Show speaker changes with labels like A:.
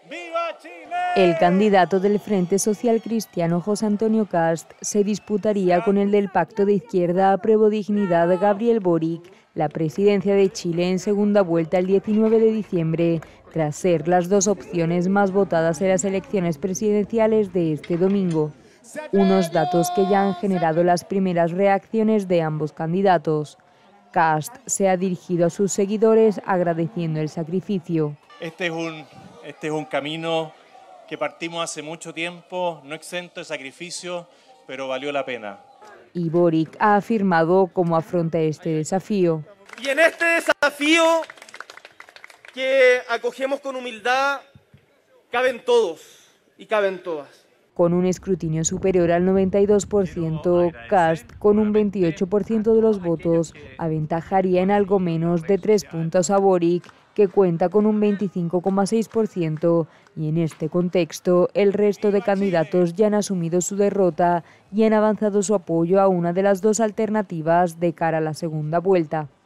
A: ¡Viva Chile!
B: El candidato del Frente Social Cristiano José Antonio Cast se disputaría con el del Pacto de Izquierda Apruebo Dignidad Gabriel Boric la presidencia de Chile en segunda vuelta el 19 de diciembre, tras ser las dos opciones más votadas en las elecciones presidenciales de este domingo. Unos datos que ya han generado las primeras reacciones de ambos candidatos. Cast se ha dirigido a sus seguidores agradeciendo el sacrificio.
A: Este es un camino que partimos hace mucho tiempo, no exento de sacrificio, pero valió la pena.
B: Y Boric ha afirmado cómo afronta este desafío.
C: Y en este desafío que acogemos con humildad, caben todos y caben todas.
B: Con un escrutinio superior al 92%, Cast, con un 28% de los votos, aventajaría en algo menos de 3 puntos a Boric, que cuenta con un 25,6%, y en este contexto el resto de candidatos ya han asumido su derrota y han avanzado su apoyo a una de las dos alternativas de cara a la segunda vuelta.